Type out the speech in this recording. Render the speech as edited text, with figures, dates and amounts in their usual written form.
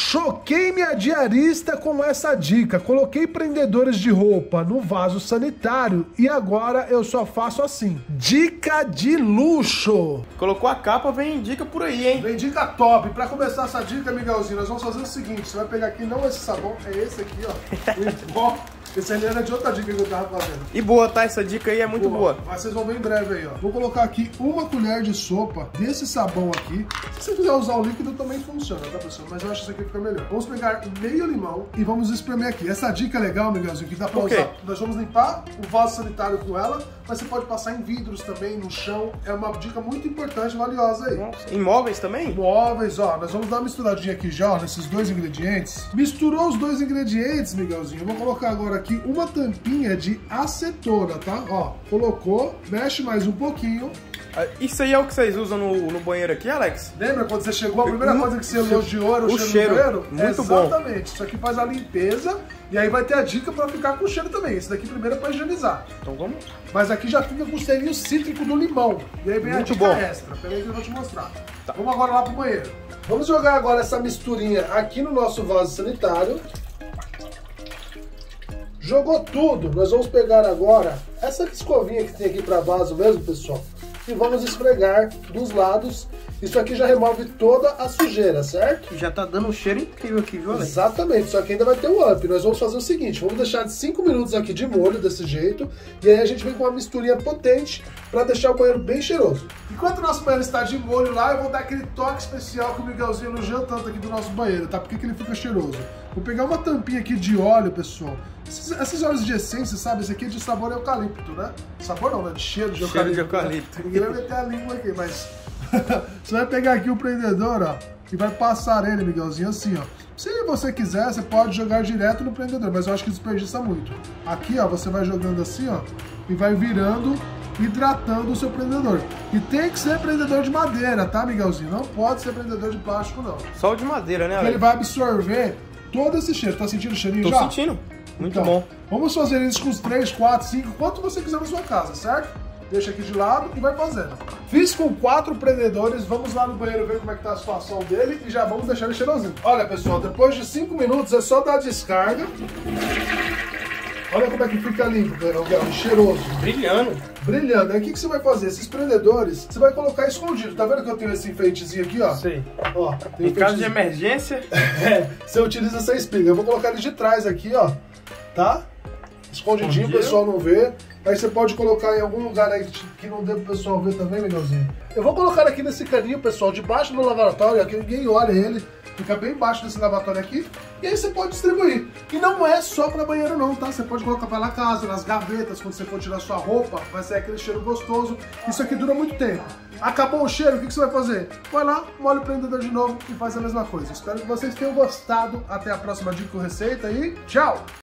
Choquei minha diarista com essa dica. Coloquei prendedores de roupa no vaso sanitário e agora eu só faço assim. Dica de luxo. Colocou a capa, vem dica por aí, hein? Vem dica top. Pra começar essa dica, Miguelzinho, nós vamos fazer o seguinte. Você vai pegar aqui, não esse sabão, é esse aqui, ó. Esse ali era de outra dica que eu tava fazendo. E boa, tá? Essa dica aí é muito boa. Mas vocês vão ver em breve aí, ó. Vou colocar aqui uma colher de sopa desse sabão aqui. Se você quiser usar o líquido também funciona, tá, pessoal? Mas eu acho que isso aqui fica melhor. Vamos pegar meio limão e vamos espremer aqui. Essa dica é legal, Miguelzinho, que dá pra usar. Nós vamos limpar o vaso sanitário com ela, mas você pode passar em vidros também, no chão. É uma dica muito importante, valiosa aí. Nossa. Em móveis também? Móveis, ó. Nós vamos dar uma misturadinha aqui já, ó, nesses dois ingredientes. Misturou os dois ingredientes, Miguelzinho. Eu vou colocar agora aqui uma tampinha de acetona, tá? Ó, colocou, mexe mais um pouquinho. Isso aí é o que vocês usam no banheiro aqui, Alex? Lembra quando você chegou, a primeira coisa que você elogiou era o cheiro do banheiro? Muito bom. Exatamente. Isso aqui faz a limpeza e aí vai ter a dica pra ficar com o cheiro também. Esse daqui primeiro é pra higienizar. Então vamos. Mas aqui já fica com o cheirinho cítrico do limão. E aí vem a dica extra. Peraí que eu vou te mostrar. Tá. Vamos agora lá pro banheiro. Vamos jogar agora essa misturinha aqui no nosso vaso sanitário. Jogou tudo. Nós vamos pegar agora essa escovinha que tem aqui para vaso mesmo, pessoal. E vamos esfregar dos lados. Isso aqui já remove toda a sujeira, certo? Já tá dando um cheiro incrível aqui, viu, Alex? Exatamente, só que ainda vai ter um up. Nós vamos fazer o seguinte, vamos deixar de 5 minutos aqui de molho desse jeito. E aí a gente vem com uma misturinha potente para deixar o banheiro bem cheiroso. Enquanto o nosso banheiro está de molho lá, eu vou dar aquele toque especial que o Miguelzinho elogiou tanto aqui do nosso banheiro, tá? Por que ele fica cheiroso? Vou pegar uma tampinha aqui de óleo, pessoal. Esses óleos de essência, sabe? Esse aqui é de sabor eucalipto, né? Sabor não, né? De cheiro de eucalipto. Cheiro de eucalipto. Ninguém vai meter a língua aqui, mas... Você vai pegar aqui o prendedor, ó, e vai passar ele, Miguelzinho, assim, ó. Se você quiser, você pode jogar direto no prendedor, mas eu acho que desperdiça muito. Aqui, ó, você vai jogando assim, ó, e vai virando, hidratando o seu prendedor. E tem que ser prendedor de madeira, tá, Miguelzinho? Não pode ser prendedor de plástico, não. Só o de madeira, né, Alex? Ele vai absorver todo esse cheiro. Tá sentindo o cheirinho já? Tô sentindo. Muito bom. Vamos fazer isso com os 3, 4, 5, quanto você quiser na sua casa, certo? Deixa aqui de lado e vai fazendo. Fiz com 4 prendedores, vamos lá no banheiro ver como é que tá a situação dele e já vamos deixar ele cheirosinho. Olha, pessoal, depois de 5 minutos é só dar a descarga. Olha como é que fica limpo, Miguel, cheiroso. Brilhando. Brilhando. Aí o que você vai fazer? Esses prendedores, você vai colocar escondido. Tá vendo que eu tenho esse enfeitezinho aqui, ó? Sei. Ó, em caso de emergência... você utiliza essa espiga. Eu vou colocar ele de trás aqui, ó. Tá? Escondidinho, o pessoal não vê. Aí você pode colocar em algum lugar aí que não dê pro pessoal ver também, Miguelzinho. Eu vou colocar aqui nesse caninho, pessoal, debaixo do lavatório, que ninguém olha ele. Fica bem embaixo desse lavatório aqui. E aí você pode distribuir. E não é só para banheiro não, tá? Você pode colocar pela casa, nas gavetas, quando você for tirar sua roupa. Vai ser aquele cheiro gostoso. Isso aqui dura muito tempo. Acabou o cheiro, o que você vai fazer? Vai lá, molha o prendedor de novo e faz a mesma coisa. Espero que vocês tenham gostado. Até a próxima dica ou receita e tchau!